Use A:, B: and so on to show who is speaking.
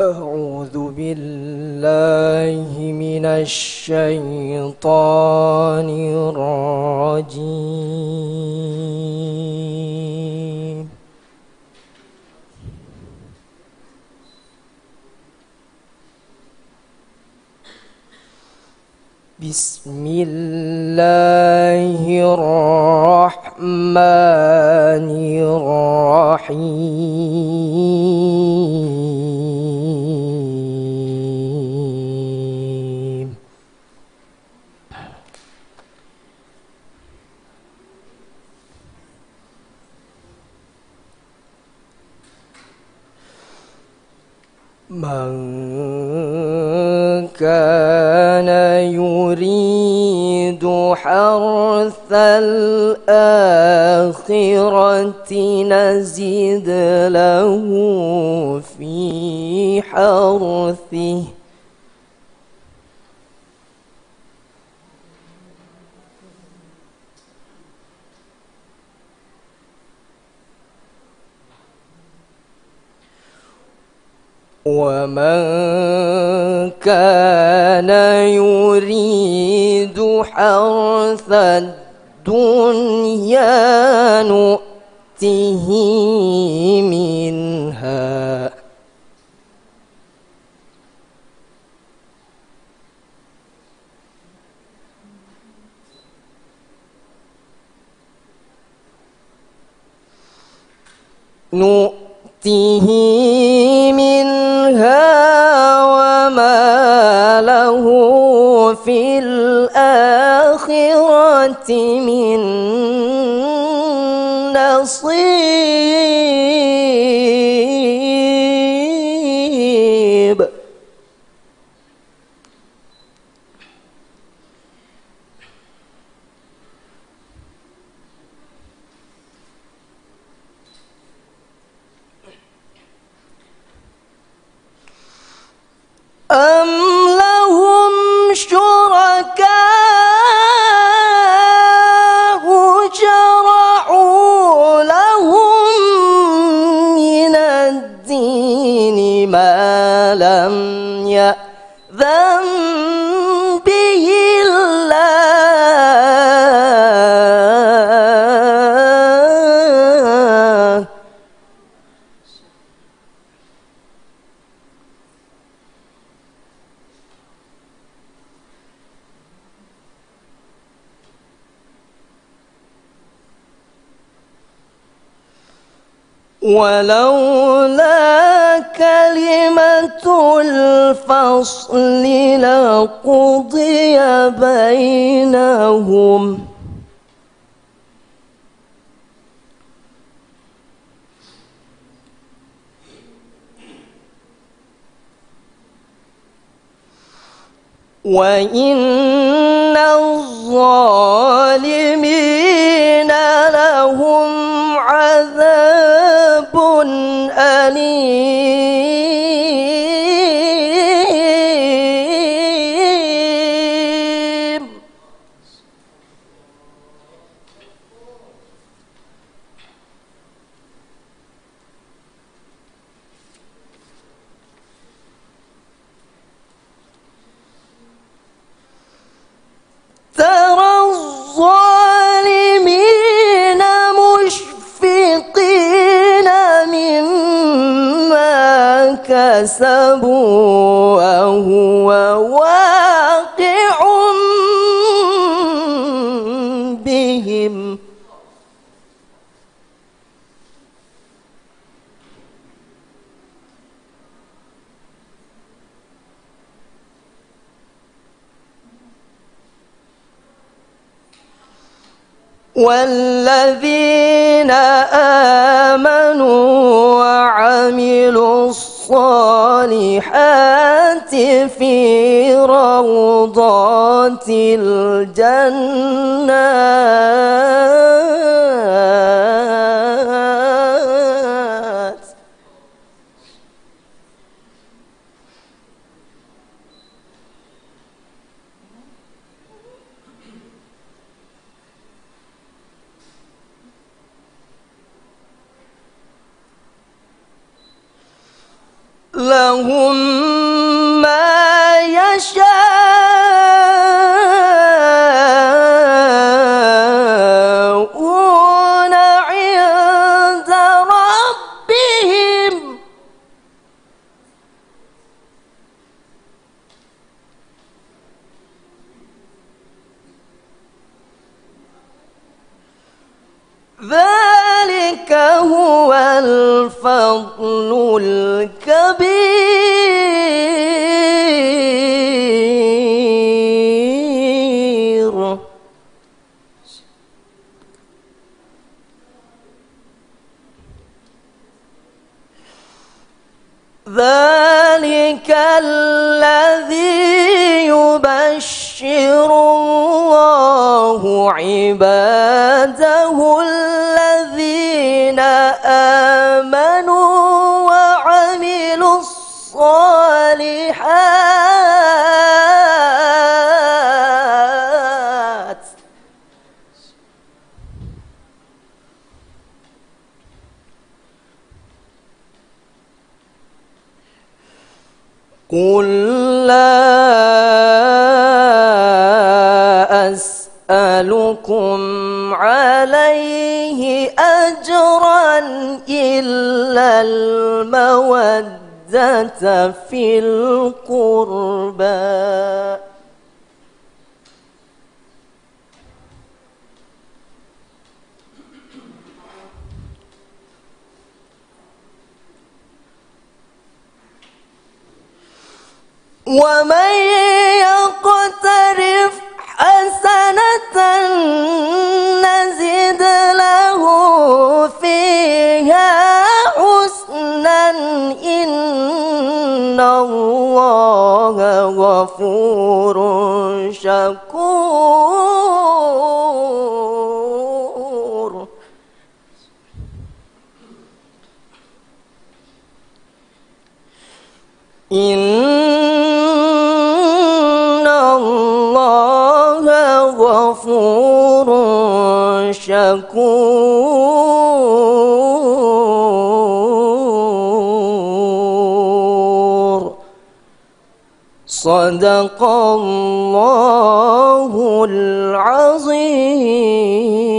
A: أعوذ بالله من الشيطان الرجيم. بسم الله الرحمن الرحيم. من كان يريد حرث الآخرة نزد له في حرثه ومن كان يريد حرث الدنيا نؤته منها وما له في الآخرة من نصيب. أم لهم شركاء شرعوا لهم من الدين ما لم يأذن به الله. ولولا كلمة الفصل لقضي بينهم وإن الظالمين لهم عذاب أليم. ترى الظالمين مشفقين مما كسبوا وهو واقع بهم. والذين آمنوا وعملوا الصالحات في روضات الجنات لهم ما يشاءون عند ربهم ذلك هو الفضل الكبير. ذلك الذي يبشر الله عباده الذين آمنوا وعملوا الصالحات قل لا أسألكم عليه أجرا إلا المودة في القربى ومن يقترف حسنة نزد له فيها حسنا إن الله غفور شكور. إن الله غفور شكور. صدق الله العظيم.